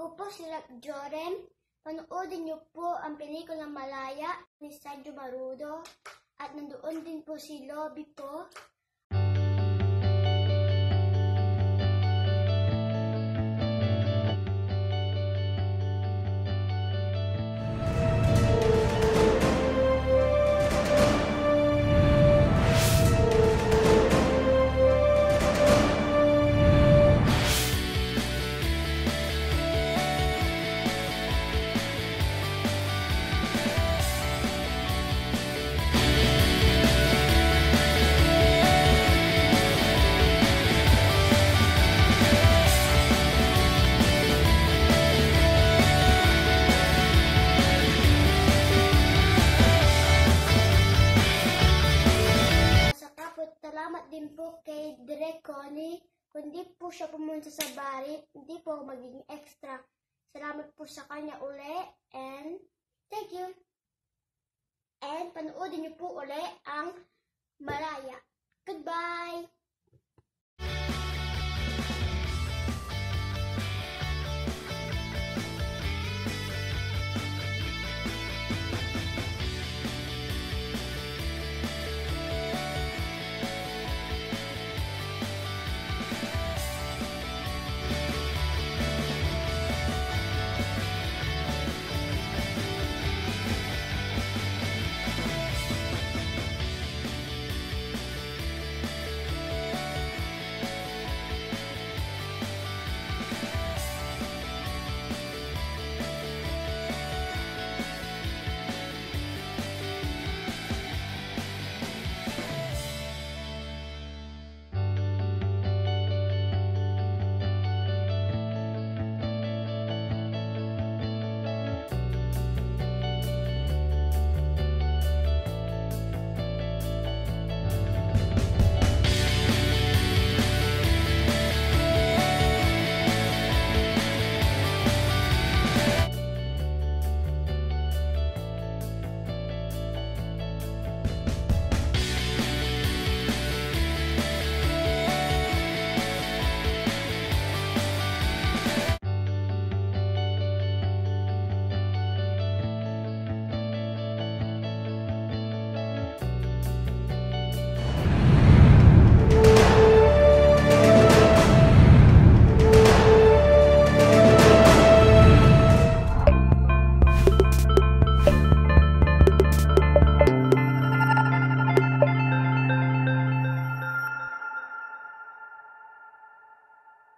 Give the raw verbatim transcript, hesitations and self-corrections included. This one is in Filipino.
Ako po si Rap Joren. Panoodin niyo po ang pelikulang Malaya ni Sergio Marudo at nandoon din po si Lobby po. Salamat din po kay Direk Connie. Kung di po siya pumunta sa bari, hindi po ako magiging extra. Salamat po sa kanya uli and thank you. And panoodin niyo po uli ang Malaya. Goodbye!